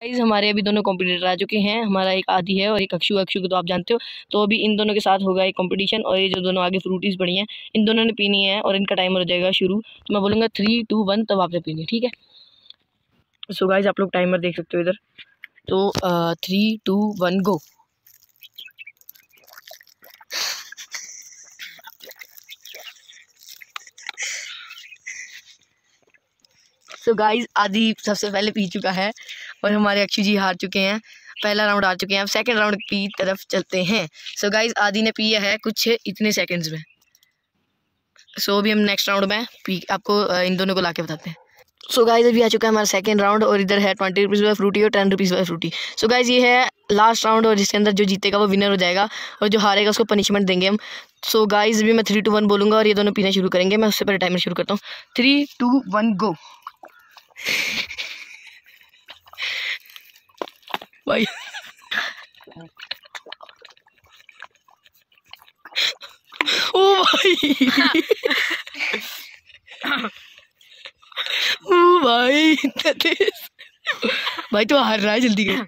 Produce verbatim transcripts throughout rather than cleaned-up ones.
Guys हमारे अभी दोनों कॉम्पिटिटर आ चुके हैं। हमारा एक आदि है और एक अक्षु। अक्षु को तो आप जानते हो। तो अभी इन दोनों के साथ होगा एक कंपटीशन और ये जो दोनों आगे फ्रूटीज पड़ी हैं इन दोनों ने पीनी है और इनका टाइमर हो जाएगा शुरू। तो मैं बोलूँगा थ्री टू वन तब आपने पीनी है, ठीक है। सो गाइस आप लोग टाइमर देख सकते हो इधर। तो three two one go. So guys आदि सबसे पहले पी चुका है और हमारे अक्षु जी हार चुके हैं। पहला राउंड हार चुके हैं। अब सेकंड राउंड की तरफ चलते हैं। सो गाइस आदि ने पिया है कुछ इतने सेकंड्स में। सो अभी हम नेक्स्ट राउंड में पी आपको इन दोनों को लाके बताते हैं। सो गाइस अभी आ चुका है हमारा सेकंड राउंड और इधर है ट्वेंटी रुपीज़ वाला फ्रूटी और टेन रुपीज़ वाला फ्रूटी। सो गाइस ये है लास्ट राउंड और जिसके अंदर जो जीतेगा वो विनर हो जाएगा और जो हारेगा उसको पनिशमेंट देंगे हम। सो गाइस अभी मैं थ्री टू वन बोलूँगा और ये दोनों पीना शुरू करेंगे। मैं उससे पहले टाइमर शुरू करता हूँ। Three two one go. भाई ओ भाई ओ भाई इतना तेज। भाई तो हार रहा है, जल्दी कर।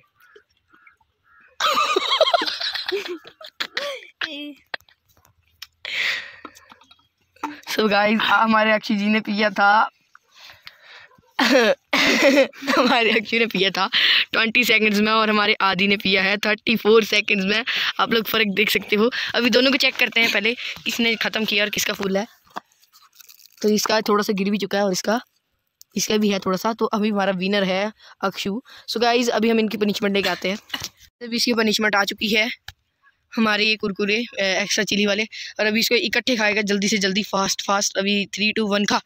सो गाइस हमारे अक्षय जी ने पिया था हमारे अक्षय ने पिया था ट्वेंटी सेकंड्स में और हमारे आदि ने पिया है थर्टी फोर सेकंड्स में। आप लोग फ़र्क देख सकते हो। अभी दोनों को चेक करते हैं पहले किसने ख़त्म किया और किसका फुल है। तो इसका थोड़ा सा गिर भी चुका है और इसका इसका भी है थोड़ा सा। तो अभी हमारा विनर है अक्षु। सो गाइस अभी हम इनकी पनिशमेंट लेके आते हैं। अभी इसकी पनिशमेंट आ चुकी है हमारे ये कुरकुरे एक्स्ट्रा चिली वाले और अभी इसको इकट्ठे खाएगा जल्दी से जल्दी, फास्ट फास्ट। अभी थ्री टू वन खा।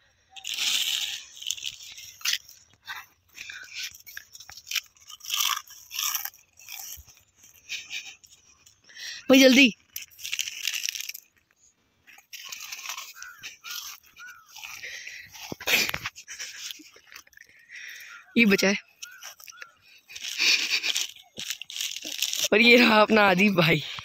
भाई जल्दी। ये बचा है और ये रहा अपना आदि भाई।